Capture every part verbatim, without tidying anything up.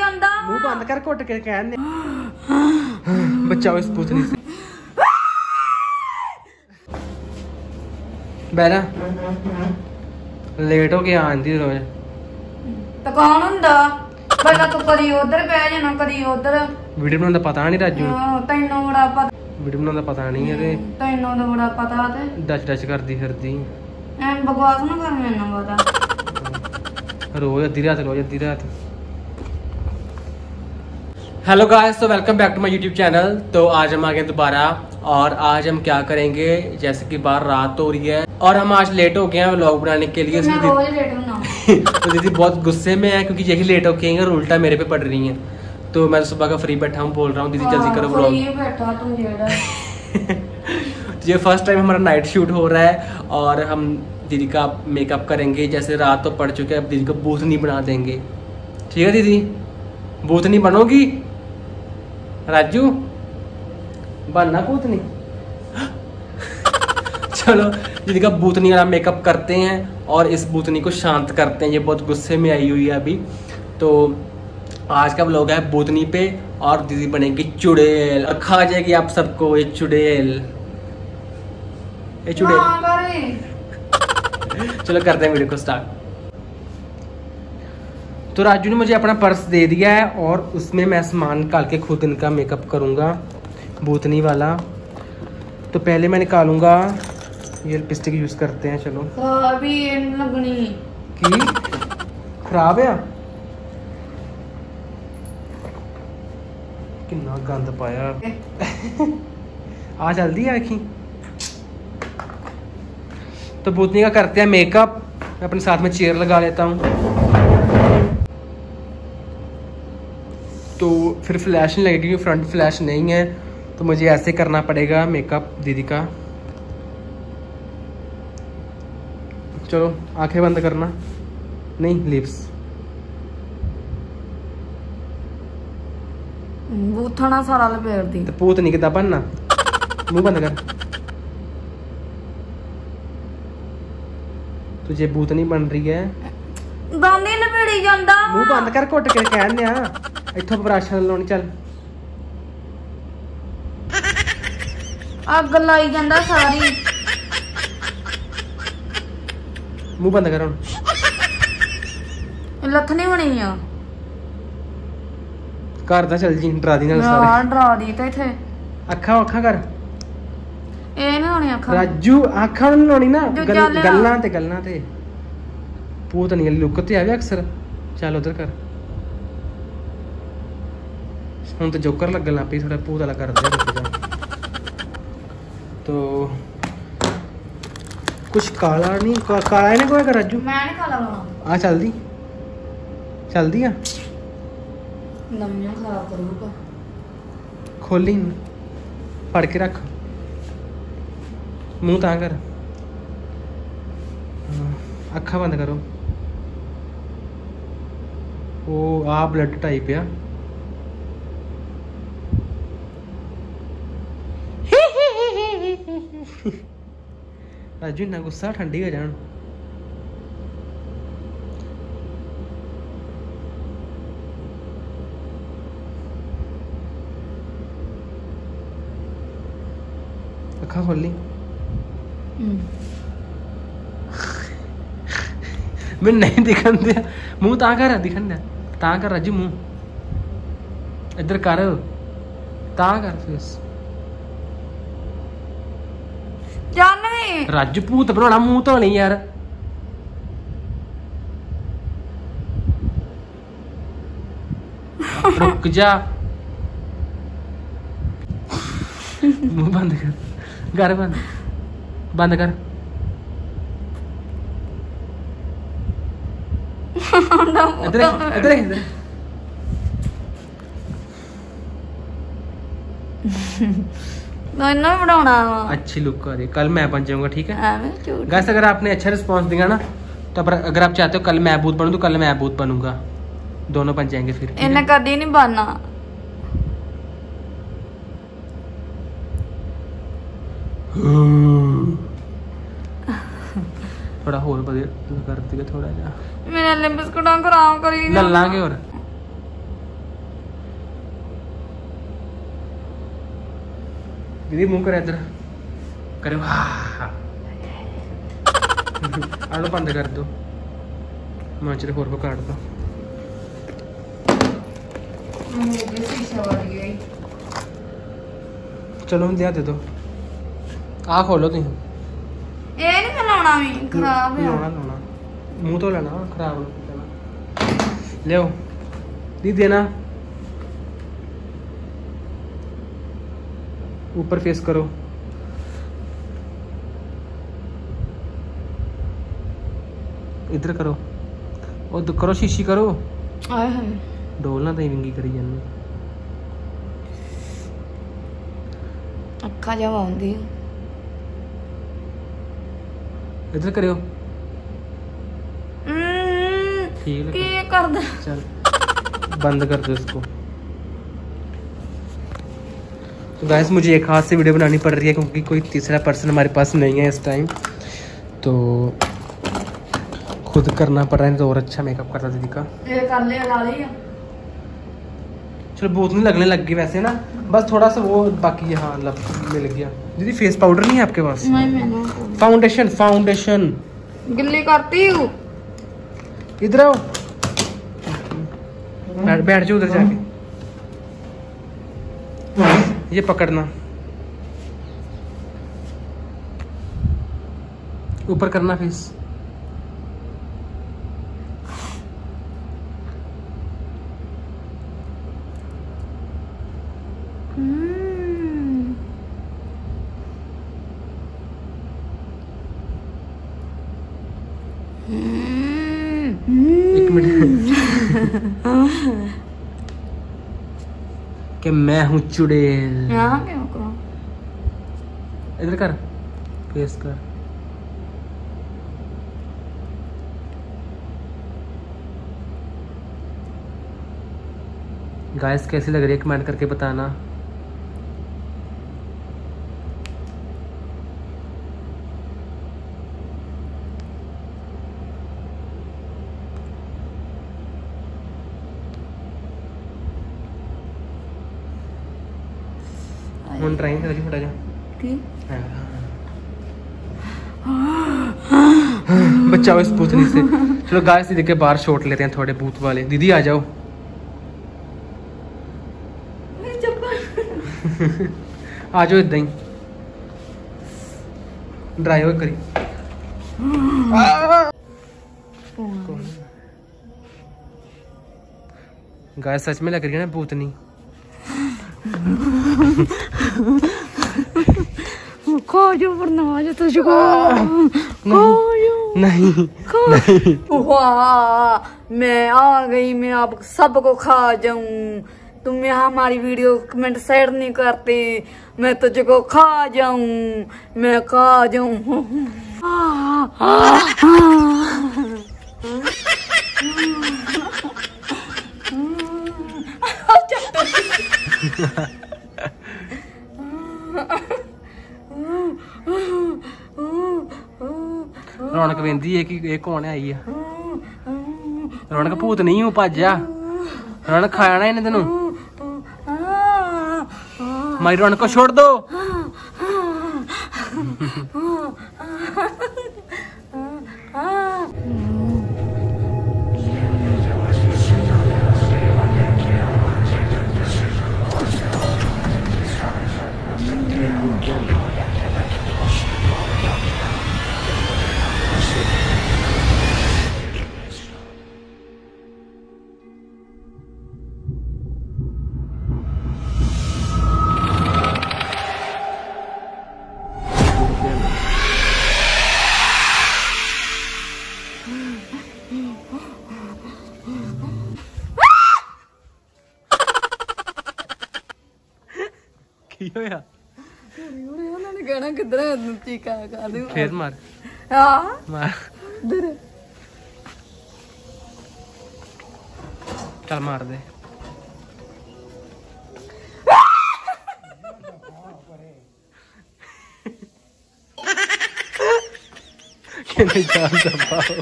ਜਾਂਦਾ ਮੂੰਹ ਬੰਦ ਕਰ ਘੁੱਟ ਕੇ ਕਹਿਣ ਦੇ ਬਚਾਓ ਇਸ ਭੂਤਨੀ से ਬੈਰਾ ਲੇਟ ਹੋ ਕੇ ਆਂਦੀ ਰੋਜ਼ ਤਾਂ ਕੌਣ ਹੁੰਦਾ ਬੰਦਾ ਤੂੰ ਕਦੀ ਉਧਰ ਬਹਿ ਜਾਣਾ ਕਦੀ ਉਧਰ ਵੀਡੀਓ ਬਣਾਉਣ ਦਾ ਪਤਾ ਨਹੀਂ ਰਾਜੂ ਤੈਨੂੰ ਬੜਾ ਪਤਾ ਵੀਡੀਓ ਬਣਾਉਣ ਦਾ ਪਤਾ ਨਹੀਂ ਇਹਦੇ ਤੈਨੂੰ ਤਾਂ ਬੜਾ ਪਤਾ ਤੇ ਡਚ ਡਚ ਕਰਦੀ ਫਿਰਦੀ ਐ ਬਕਵਾਸ ਨਾ ਕਰ ਮੈਨੂੰ ਪਤਾ रोज अद्धी रात रोज अद्धी रात। हेलो गाइस, तो welcome back to my YouTube channel. तो आज हम आ गए दोबारा और आज हम क्या करेंगे, जैसे कि बाहर रात हो रही है और हम आज लेट हो गए हैं व्लॉग बनाने के लिए। मैं रोज लेट हूं तो दीदी बहुत गुस्से में है क्योंकि यही लेट हो गए हैं और उल्टा मेरे पे पड़ रही हैं। तो मैं सुबह का फ्री बैठा हूँ, बोल रहा हूँ दीदी जल्दी करो व्लॉग। ये फर्स्ट टाइम हमारा नाइट शूट हो रहा है और हम दीदी का मेकअप करेंगे। जैसे रात तो पड़ चुके हैं, अब दीदी को भूतनी बना देंगे। ठीक है दीदी, भूतनी बनोगी? राजू बनना भूतनी। चलो दीदी का भूतनी वाला मेकअप करते हैं और इस भूतनी को शांत करते हैं। ये बहुत गुस्से में आई हुई है अभी। तो आज का व्लॉग है भूतनी पे और दीदी बनेगी चुड़ैल और खा जाएगी आप सबको ये चुड़ैल। ये चुड़ैल। चलो करते हैं वीडियो को स्टार्ट। तो राजू ने मुझे अपना पर्स दे दिया है और उसमें मैं सामान निकाल के खुद इनका मेकअप करूंगा भूतनी वाला। तो पहले मैं निकालूंगा ये लिपस्टिक यूज करते हैं। चलो अभी लगनी की खराब है कितना गंद पाया आ जल्दी आखी। तो भूतनी का करते हैं मेकअप। मैं अपने साथ में चेयर लगा लेता हूँ तो फिर फ्लैश नहीं लगेगी क्योंकि फ्रंट फ्लैश नहीं है। तो मुझे ऐसे करना पड़ेगा मेकअप दीदी का। चलो आंखें बंद करना, नहीं लिप्स। बूथना सारा लपेट दी। तो भूतनी कितना बनना, मुंह बंद कर। तुझे भूतनी बन रही है, दानी लपेड़ी जांदा। मुंह बंद कर घुट के कहने आ इथों ब्रश लाउणी। चल अग लाई जांदा सारी। मुंह बंद कर हुण। लथनी होनी आ घर दा चल जी, डरा दी नाल यार सारे। डरा दी ते इथे अखा अखा कर ए ना होनी अखा। राजू अखा नहीं लाउणी ना, जो गल, चल गल्लां ते गल्लां ते भूतनी वाली लुक ते आवे अक्सर। चल उधर कर हुण तो जोकर लगन लग पई, थोड़ा भूत वाला कर दे। तो कुछ काला नहीं का, काला नहीं कोई कर राजू। मैं नहीं काला लाना। आ चल दी चल दी आ नमियां खराब करूंगा। खोली फड़ के रख, मुंह ता कर, अखा बंद करो। ओ आ ब्लड टाइप है। राजू इन्ना गुस्सा ठंडी हो जान। अखा खोली मैं नहीं दिखन दिया, मुंह ता कर दिखन दिया, ता कर राजू मुंह इधर कर, ता कर फेस। जाने राजू भूत बनाना मुंह तो नहीं यार। रुक जा, मुंह बंद कर, कर बंद बंद कर। इधर इधर इधर ना बनाना अच्छी लुक आ रही है। कल मैं बन जाऊंगा, ठीक है गाइस। अगर आपने अच्छा रिस्पांस दिया ना तो अगर आप चाहते हो कल मैं भूत बनूं तो कल मैं भूत बनूंगा, दोनों बन जाएंगे फिर। इन्हें कभी नहीं बनना। थोड़ा होर बदल कर दिया थोड़ा जा। मेरे लिए बिस्कुट खराब करी लल्लांगे और दीदी मुंह करे इधर करे आलो बंद कर दो मांचरे होर को काट दो चलो दिया दे दो आ खोलो तुम ये नहीं खिलाना भी खराब है लाना लाना मुंह तो लेना खराब हो ले दी देना ऊपर फेस करो इधर करो और तो करो शीशी करो आए हाय डोलना तो विंगी करी जानी अक्खा जब आउंदी इधर करियो ठीक है की कर दे चल बंद कर दो इसको। तो गाइस मुझे एक हाथ से वीडियो बनानी पड़ रही है क्योंकि कोई तीसरा पर्सन हमारे पास नहीं है इस टाइम, तो खुद करना पड़ रहा है। तो और अच्छा मेकअप करता दीदी का। ये कर ले ला ली चलो बहुत नहीं लगने लग गई वैसे ना, बस थोड़ा सा वो बाकी हाँ लग मिल गया। दीदी फेस पाउडर नहीं है आपके पास? नहीं मैंने फाउंडेशन फाउंडेशन गिल्ली करती हूँ। इधर आओ बैठ बैठ जाओ उधर जाके, ये पकड़ना ऊपर करना फेस। एक मिनट कि मैं हूँ चुड़ैल। यहाँ क्यों करो? इधर कर फेस कर। गाइस कैसी लग रही है कमेंट करके बताना। हम ट्राइंग कर फटा जा बचाओ इस भूतनी से। चलो गाइस दीदी के बाहर शॉट लेते हैं थोड़े भूत वाले। दीदी आ जाओ आ जाओ इदा ही ड्राइव करी। गाइस सच में लग रही है ना भूतनी। खाजो वरना जो तुझको नहीं नहीं, नहीं। वाह मैं आ गई, मैं अब सबको खा जाऊं। तुम यहाँ हमारी वीडियो कमेंट शेयर नहीं करते, मैं तुझको खा जाऊं, मैं खा जाऊं। रौनक वेंदी है कि ये कौन है आई है? रौनक भूत नहीं हूँ भज जा। रौनक खाया ना इन्हें तेनों। हमारी रौनक को छोड़ दो। कहना किधर चीका कर दे फिर मार हाँ मार इधर चल मार दे। नहीं जान दबाओ।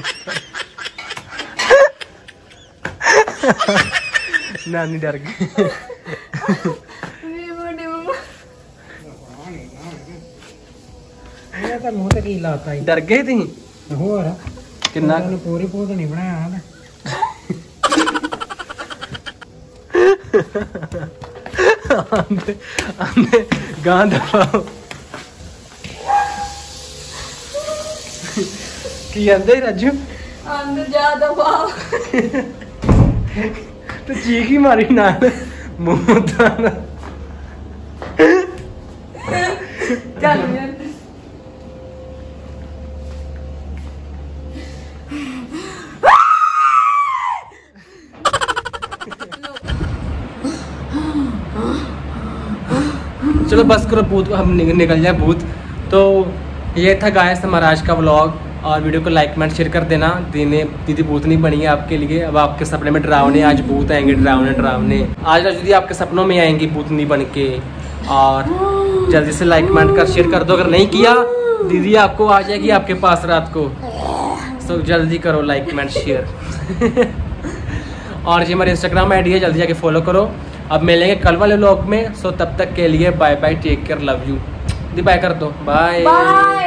नानी डर गई। ਤੇ ਮੂੰਹ ਤੇ ਕੀ ਲਾਤਾ ਈ ਡਰ ਗਏ ਤੁਸੀਂ ਹੋਰ ਕਿੰਨਾ ਤੈਨੂੰ ਪੂਰੀ ਪੂਤ ਨਹੀਂ ਬਣਾਇਆ ਨਾ ਆਂਦੇ ਆਂਦੇ ਗਾਂ ਦਫਾਓ ਕੀ ਆਂਦੇ ਰਾਜੂ अंदर जा दबा तो चीख ही मारी नाल मुंह ताना चल यार चलो बस करो भूत हम निकल जाए भूत। तो ये था गाइस हमारा आज का व्लॉग और वीडियो को लाइक कमेंट शेयर कर देना। दीने दीदी भूतनी बनी है आपके लिए। अब आपके सपने में डरावने आज भूत आएंगे डरावने डरावने आज दीदी आपके सपनों में आएंगी भूतनी बन के। और जल्दी से लाइक कमेंट कर शेयर कर दो, अगर नहीं किया दीदी आपको आ जाएगी आपके पास रात को। तो जल्दी करो लाइक कमेंट शेयर और ये हमारे इंस्टाग्राम आई डी है, जल्दी जाके फॉलो करो। अब मिलेंगे कल वाले व्लॉग में। सो तब तक के लिए bye bye, take care, love you. दी बाय कर दो, बाय।